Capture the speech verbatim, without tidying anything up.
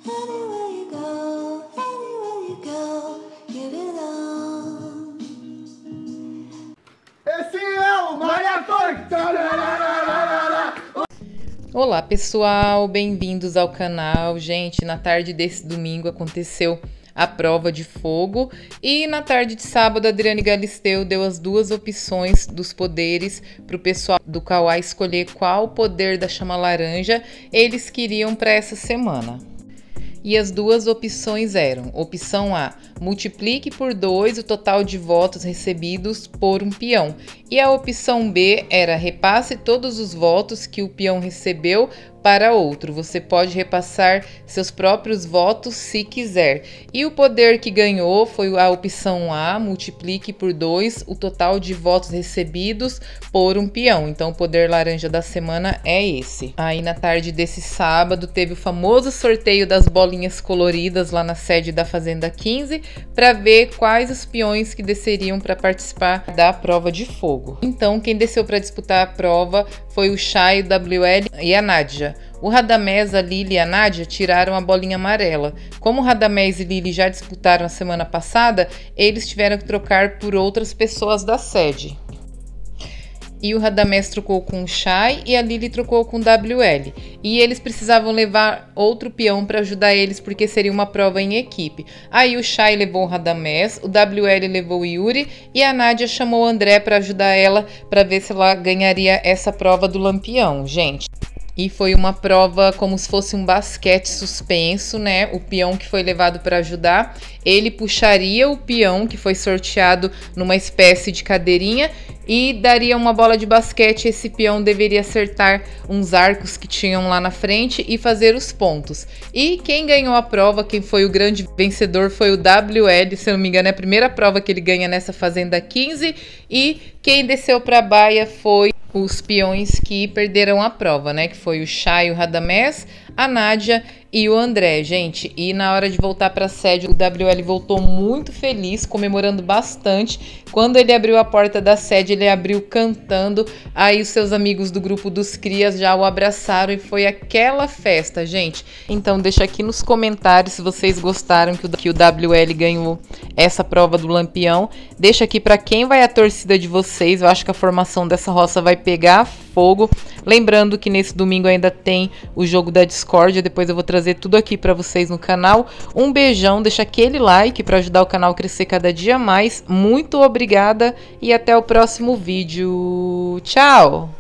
Anywhere you go, anywhere you go, you belong. Esse é o Maratona! Olá pessoal, bem-vindos ao canal. Gente, na tarde desse domingo aconteceu a prova de fogo e na tarde de sábado a Adriane Galisteu deu as duas opções dos poderes para o pessoal do Kawá escolher qual poder da chama laranja eles queriam para essa semana. E as duas opções eram: opção A, multiplique por dois o total de votos recebidos por um peão. E a opção B era: repasse todos os votos que o peão recebeu para outro. Você pode repassar seus próprios votos se quiser. E o poder que ganhou foi a opção A, multiplique por dois o total de votos recebidos por um peão. Então o poder laranja da semana é esse. Aí na tarde desse sábado teve o famoso sorteio das bolinhas coloridas lá na sede da Fazenda quinze para ver quais os peões que desceriam para participar da prova de fogo. Então quem desceu para disputar a prova foi o Chay, o W L e a Nádia. O Radamés, a Lili e a Nádia tiraram a bolinha amarela. Como o Radamés e Lili já disputaram a semana passada, eles tiveram que trocar por outras pessoas da sede. E o Radamés trocou com o Chay e a Lili trocou com o W L. E eles precisavam levar outro peão para ajudar eles, porque seria uma prova em equipe. Aí o Chay levou o Radamés, o W L levou o Yuri e a Nádia chamou o André para ajudar ela, para ver se ela ganharia essa prova do Lampião, gente. E foi uma prova como se fosse um basquete suspenso, né? O peão que foi levado para ajudar, ele puxaria o peão que foi sorteado numa espécie de cadeirinha e daria uma bola de basquete. Esse peão deveria acertar uns arcos que tinham lá na frente e fazer os pontos. E quem ganhou a prova, quem foi o grande vencedor, foi o W L, se eu não me engano, é a primeira prova que ele ganha nessa Fazenda quinze. E quem desceu para a baia foi os peões que perderam a prova, né? Que foi o Chay, o Radamés, a Nádia e o André, gente. E na hora de voltar para a sede, o W L voltou muito feliz, comemorando bastante. Quando ele abriu a porta da sede, ele abriu cantando. Aí os seus amigos do grupo dos Crias já o abraçaram e foi aquela festa, gente. Então deixa aqui nos comentários se vocês gostaram que o, que o W L ganhou essa prova do Lampião. Deixa aqui para quem vai a torcida de vocês. Eu acho que a formação dessa roça vai pegar fogo. Lembrando que nesse domingo ainda tem o jogo da discórdia. Depois eu vou trazer tudo aqui para vocês no canal. Um beijão, deixa aquele like para ajudar o canal a crescer cada dia mais. Muito obrigada e até o próximo vídeo. Tchau!